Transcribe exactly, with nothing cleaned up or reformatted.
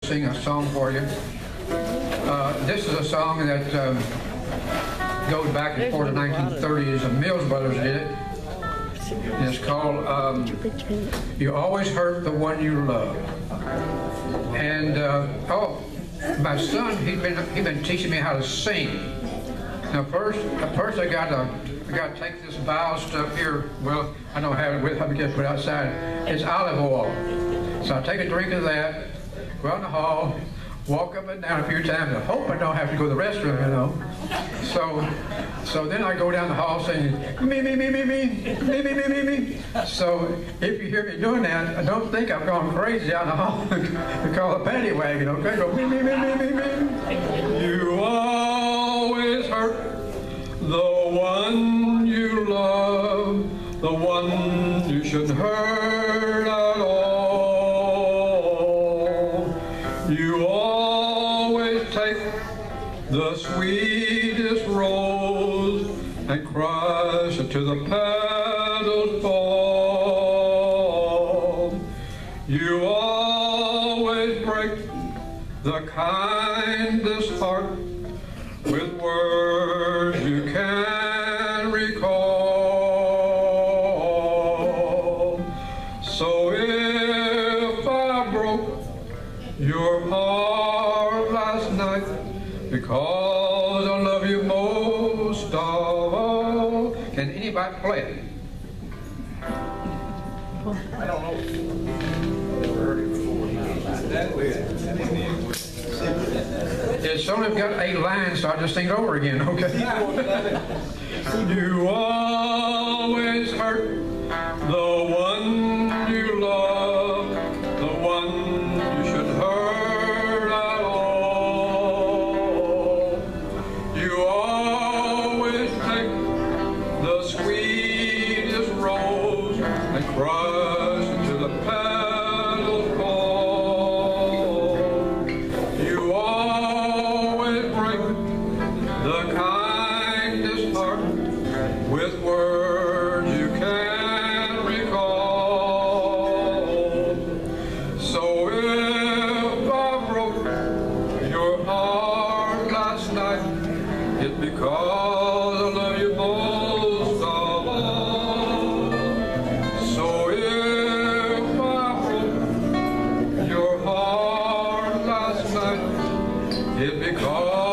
Sing a song for you. Uh, this is a song that um, goes back and forth to the nineteen thirties. The Mills Brothers did it. And it's called um, "You Always Hurt the One You Love." And uh, oh, my son, he's been he's been teaching me how to sing. Now first, first I got to I got to take this vial stuff here. Well, I don't have it with. I just put it outside. It's olive oil. So I take a drink of that. Go out in the hall, walk up and down a few times, and hope I don't have to go to the restroom, you know. So, so then I go down the hall saying, me, me, me, me, me, me, me, me, me, me. So if you hear me doing that, I don't think I'm going crazy out in the hall to call a paddy wagon, okay? Go, me, me, me, me, me, me. You always hurt the one you love, the one you shouldn't hurt at all. You always take the sweetest rose and crush it to the petals fall. You always break the kindest heart with words you can recall. So if I broke your heart last night because I love you most of all. Can anybody play it? I don't know. Never heard it before. That way. It's only got eight lines, so I'll just sing it over again, okay? You always hurt the one you love, the one you should hurt at all. You always take the sweetest rose and crush it to the petals fall. You always break the kindest heart with words you can't recall. So if I broke your heart last night, it's because I love you most of all. So if I broke your heart last night, it's because